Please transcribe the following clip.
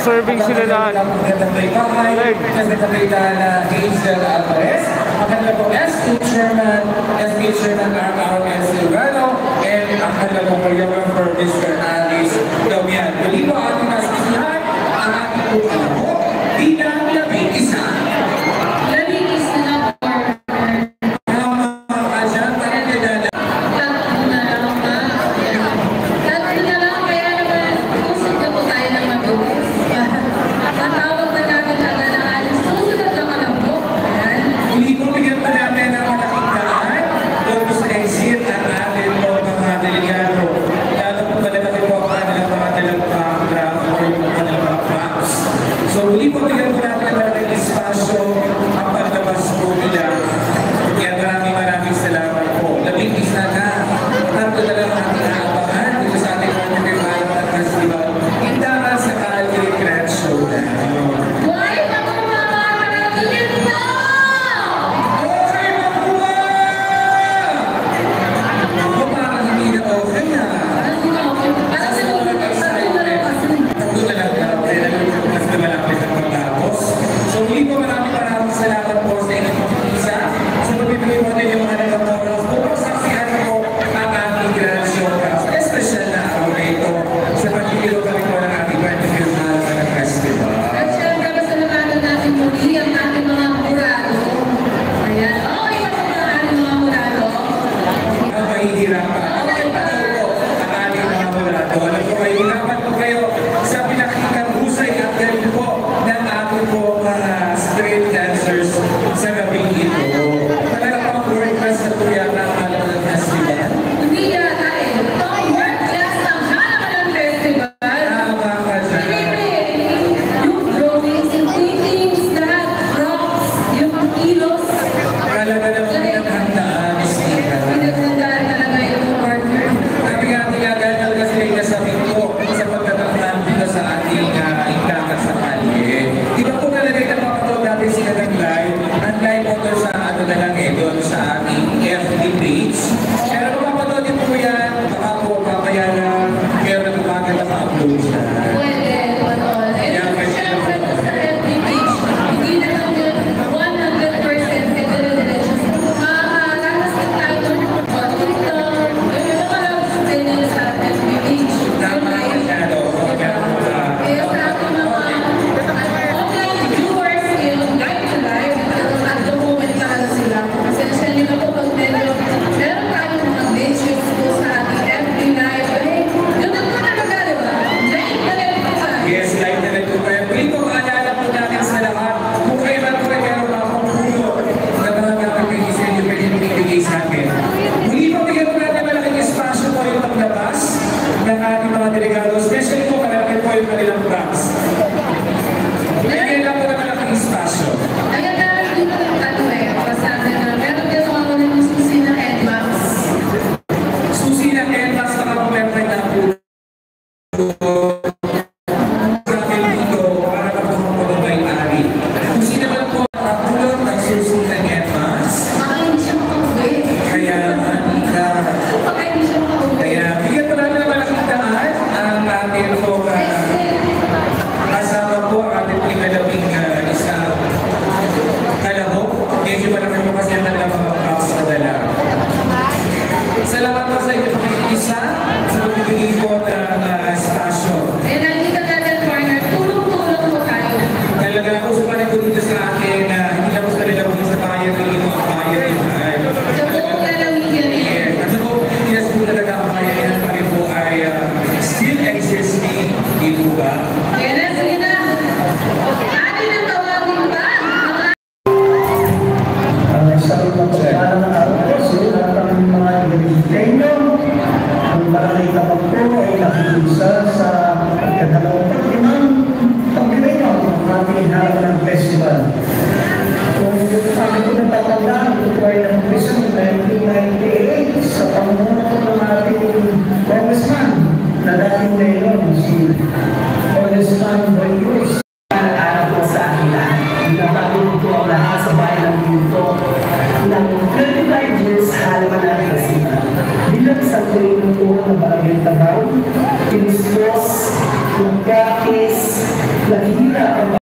Nagsiserving sila na Nagtatay na Angel Alvarez. Ang kanila po SK Chairman R.R. Silvano, and ang kanila po choreographer Mr. Alice Damian. Muli po ating nasisihan ang ating po bilang labing isa. Labing isa na po. So, muli po bigyan po natin ang espasyo ang paglabas po nila. Kaya maraming salamat po. Labing isa na, tatlo na lang ang inaabangan dito sa ating Wonderful Valentine Festival. Hindi naman sa Calgary Grand Showdown. Why makuha? Maragin na! Okay, makuha! Ako parang hindi na okay na. So, muli po maraming salamat po sa inyong isa. So, magbibigay mo din yung mga nagkamoros po. Saksihan po ang ating Grand Showcase. Espesyal na araw na ito sa pagkikilo kami po ng ating Wonderful Valentine Festival. At syempre, pasalamatan natin muli ang ating mga murado. Ayan. Okay ba ang ating mga murado? Ang mahihirapan. Okay pa daw po ang ating mga murado. Alam ko, mahihirapan po kayo sa pinakikang husay at galing po ng ating po mga street dancers sa gabing ito. Talaga pang world class na po yan ang Valentine Festival. Hindi yata eh. Ang world class ng Valentine Festival. Tama ka dyan. Yung drawings, yung paintings, lahat, props, yung kilos. Talaga naman pinaghandaan ni Sika. Pinaghandaan talaga yung partner. Nagbigatigagad talaga sila yung nasabihin ko sa pagkakaklan dito sa ating ingkakat sa kalye. Di ba po nalagay na papatawag natin sila ng live? Ang live po doon sa ano na lang eh, doon sa ating FB page. Pero kung papatawag din po yan, baka po mamaya na meron na kumaganda ka-upload siya. Pwede, all. And syempre sa FB page, hindi na lang yun 100% dire-diretso. Makakaranas din tayo ng TikTok. Yung mga lang sa sa FB page. Tama ka siya, no? Kaya sa ating mga online viewers, yung live to live, at the moment talaga sila. Essentially na po pag meron tayong mga videos po sa ating FB live. Ganun po talaga, di ba? Live na live po tayo. Yes, live na rin po kayo. Pili po, maalala po natin sa lahat. Kung kayo man po meron pa akong puno na mga kapag-isin yung pwede pinibigay sa akin. Muli po, bigyan po natin malaking espasyo po yung paglabas ng ating mga delegado. Especially po, malaki po yung kanilang props. Bigyan lang po na malaking espasyo. Ayan na, dito ng ano eh, pasabi na, meron din ako ng susi na headbands. Susi ng Edmas na kapag-member na po. Susi naman po ang kapulot ng susi ng Edmas. Baka hindi siya makauwi. Kaya, Baka hindi siya makauwi. kaya bigyan po natin ng malaking daan ang ating po kasama po ang ating pinalabing isa kalahok. Medyo malaki po kasi ang mga props na dala. Salamat po sa inyong pag-iisa sa pagbibigay po ng espasyo. Eh, nandito natin, partner, tulong-tulong po tayo. Talaga ako sa panay ko dito sa akin na hindi lang po sa nila po sa bayan ng mga bayan. Sa buong lalawigan eh. At sa buong Pilipinas po talaga ang bayan yan pa rin po ay still existing. Di po ba? Kaya na, sige na. Atin ang tawagin ba? Ang isang pagkakala ng araw, sila ang mga Pilipino. Ang maraming kapag po ay nakikisa sa pagkadalawang pag-Pilipino ng ating halaman ng festival. Kung sabi ko na tatandaan, ito ay ng Quezon 1998 sa pamununo ng ating congressman na dating ngayon, si Congressman Boy Cruz. Araw po sa akin lahat. Pinapagod ko ang lahat sa bayan ng Pinto ng 35 years halaman ng festival. Bilang isang tuloy ng barangay Tabaw, pinuspos, yung practice, Nakikita ang